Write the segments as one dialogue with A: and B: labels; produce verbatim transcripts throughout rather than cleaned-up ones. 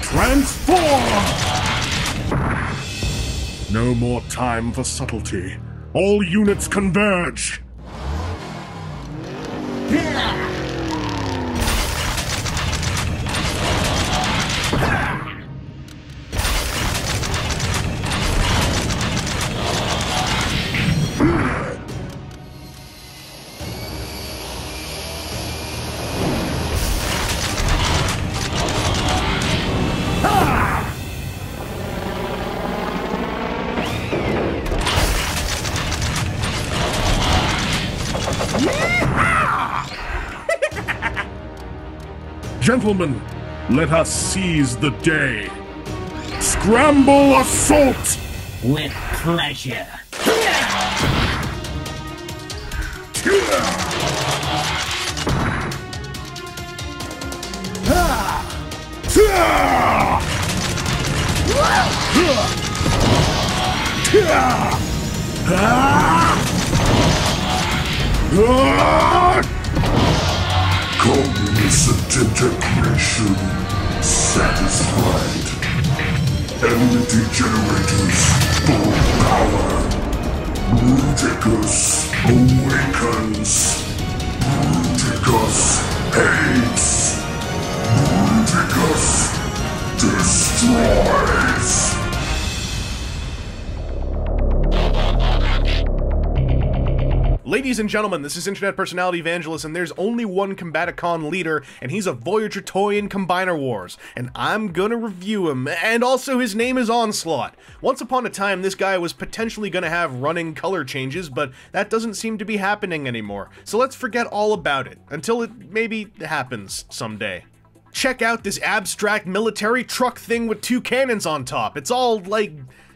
A: Transform! No more time for subtlety. All units converge! Gentlemen, let us seize the day. Scramble assault!
B: With pleasure.
A: Cognizant integration satisfied. Enmity generators full power. Bruticus awakens. Bruticus hates. Bruticus destroys.
C: Ladies and gentlemen, this is internet personality Vangelus, and there's only one Combaticon leader, and he's a Voyager toy in Combiner Wars, and I'm gonna review him, and also his name is Onslaught. Once upon a time, this guy was potentially gonna have running color changes, but that doesn't seem to be happening anymore, so let's forget all about it, until it maybe happens someday. Check out this abstract military truck thing with two cannons on top. It's all, like,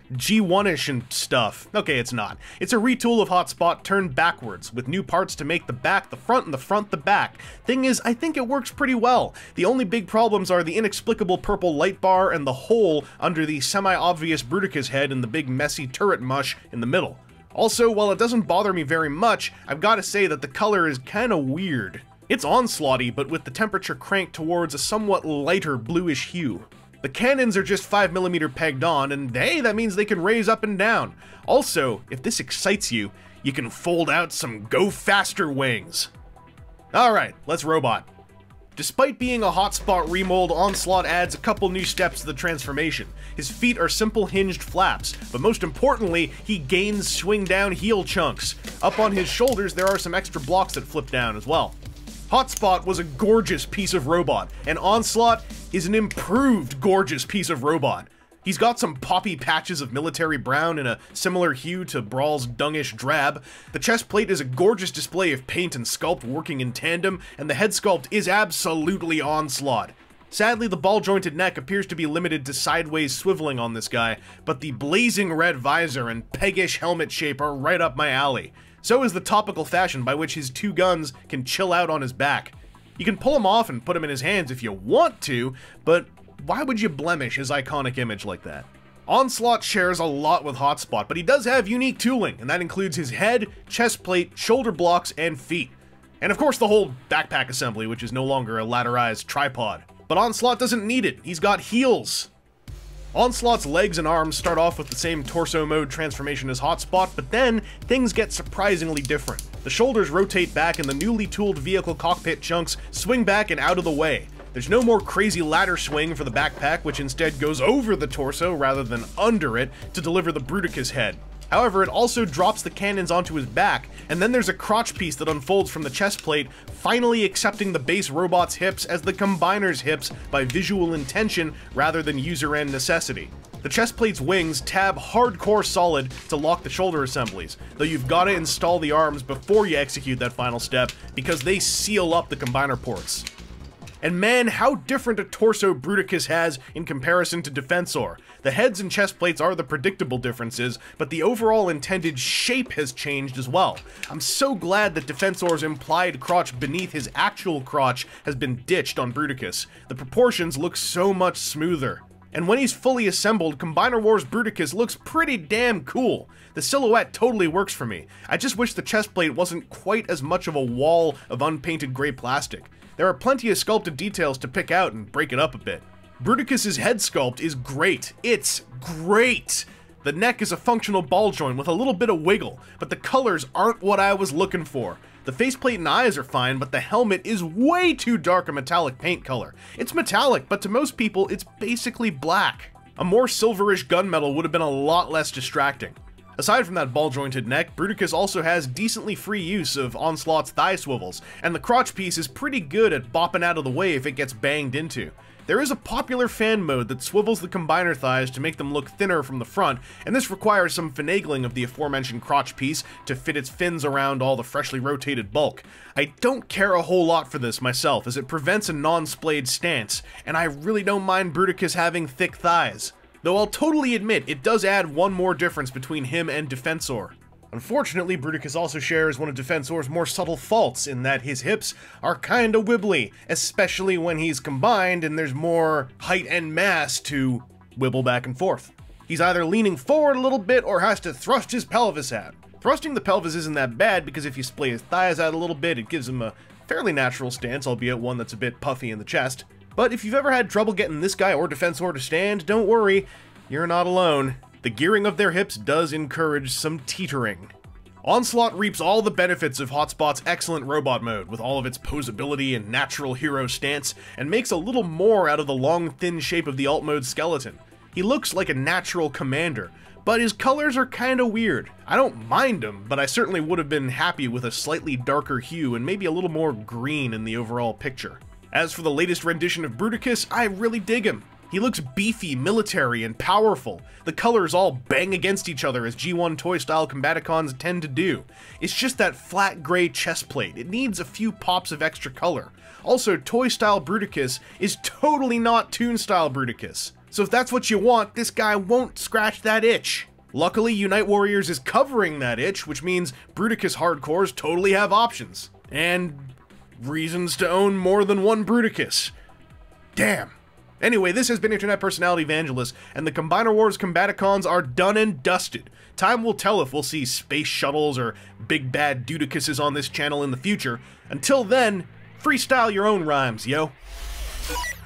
C: G one-ish and stuff. Okay, it's not. It's a retool of Hotspot turned backwards, with new parts to make the back the front and the front the back. Thing is, I think it works pretty well. The only big problems are the inexplicable purple light bar and the hole under the semi-obvious Bruticus head and the big messy turret mush in the middle. Also, while it doesn't bother me very much, I've gotta say that the color is kinda weird. It's onslaughty, but with the temperature cranked towards a somewhat lighter bluish hue. The cannons are just five millimeter pegged on, and hey, that means they can raise up and down. Also, if this excites you, you can fold out some go faster wings. Alright, let's robot. Despite being a Hotspot remold, Onslaught adds a couple new steps to the transformation. His feet are simple hinged flaps, but most importantly, he gains swing down heel chunks. Up on his shoulders, there are some extra blocks that flip down as well. Hotspot was a gorgeous piece of robot, and Onslaught is an improved gorgeous piece of robot. He's got some poppy patches of military brown in a similar hue to Brawl's dungish drab. The chest plate is a gorgeous display of paint and sculpt working in tandem, and the head sculpt is absolutely Onslaught. Sadly, the ball-jointed neck appears to be limited to sideways swiveling on this guy, but the blazing red visor and peggish helmet shape are right up my alley. So is the topical fashion by which his two guns can chill out on his back. You can pull him off and put him in his hands if you want to, but why would you blemish his iconic image like that? Onslaught shares a lot with Hotspot, but he does have unique tooling, and that includes his head, chest plate, shoulder blocks, and feet. And of course the whole backpack assembly, which is no longer a ladderized tripod. But Onslaught doesn't need it, he's got heels. Onslaught's legs and arms start off with the same torso mode transformation as Hotspot, but then things get surprisingly different. The shoulders rotate back and the newly tooled vehicle cockpit chunks swing back and out of the way. There's no more crazy ladder swing for the backpack, which instead goes over the torso rather than under it to deliver the Bruticus head. However, it also drops the cannons onto his back, and then there's a crotch piece that unfolds from the chest plate, finally accepting the base robot's hips as the combiner's hips by visual intention rather than user-end necessity. The chest plate's wings tab hardcore solid to lock the shoulder assemblies, though you've gotta install the arms before you execute that final step because they seal up the combiner ports. And man, how different a torso Bruticus has in comparison to Defensor. The heads and chest plates are the predictable differences, but the overall intended shape has changed as well. I'm so glad that Defensor's implied crotch beneath his actual crotch has been ditched on Bruticus. The proportions look so much smoother. And when he's fully assembled, Combiner Wars Bruticus looks pretty damn cool. The silhouette totally works for me. I just wish the chest plate wasn't quite as much of a wall of unpainted gray plastic. There are plenty of sculpted details to pick out and break it up a bit. Bruticus's head sculpt is great. It's great! The neck is a functional ball joint with a little bit of wiggle, but the colors aren't what I was looking for. The faceplate and eyes are fine, but the helmet is way too dark a metallic paint color. It's metallic, but to most people, it's basically black. A more silverish gunmetal would have been a lot less distracting. Aside from that ball-jointed neck, Bruticus also has decently free use of Onslaught's thigh swivels, and the crotch piece is pretty good at bopping out of the way if it gets banged into. There is a popular fan mode that swivels the combiner thighs to make them look thinner from the front, and this requires some finagling of the aforementioned crotch piece to fit its fins around all the freshly rotated bulk. I don't care a whole lot for this myself, as it prevents a non-splayed stance, and I really don't mind Bruticus having thick thighs. Though I'll totally admit, it does add one more difference between him and Defensor. Unfortunately, Bruticus also shares one of Defensor's more subtle faults in that his hips are kinda wibbly, especially when he's combined and there's more height and mass to wibble back and forth. He's either leaning forward a little bit or has to thrust his pelvis out. Thrusting the pelvis isn't that bad because if you splay his thighs out a little bit, it gives him a fairly natural stance, albeit one that's a bit puffy in the chest. But if you've ever had trouble getting this guy or Defensor to stand, don't worry, you're not alone. The gearing of their hips does encourage some teetering. Onslaught reaps all the benefits of Hotspot's excellent robot mode, with all of its posability and natural hero stance, and makes a little more out of the long, thin shape of the alt mode skeleton. He looks like a natural commander, but his colors are kinda weird. I don't mind them, but I certainly would have been happy with a slightly darker hue and maybe a little more green in the overall picture. As for the latest rendition of Bruticus, I really dig him. He looks beefy, military, and powerful. The colors all bang against each other as G one toy-style Combaticons tend to do. It's just that flat gray chest plate. It needs a few pops of extra color. Also, toy-style Bruticus is totally not Toon-style Bruticus. So if that's what you want, this guy won't scratch that itch. Luckily, Unite Warriors is covering that itch, which means Bruticus hardcores totally have options. And reasons to own more than one Bruticus. Damn. Anyway, this has been Internet Personality Vangelus, and the Combiner Wars Combaticons are done and dusted. Time will tell if we'll see space shuttles or big bad Dudicuses on this channel in the future. Until then, freestyle your own rhymes, yo.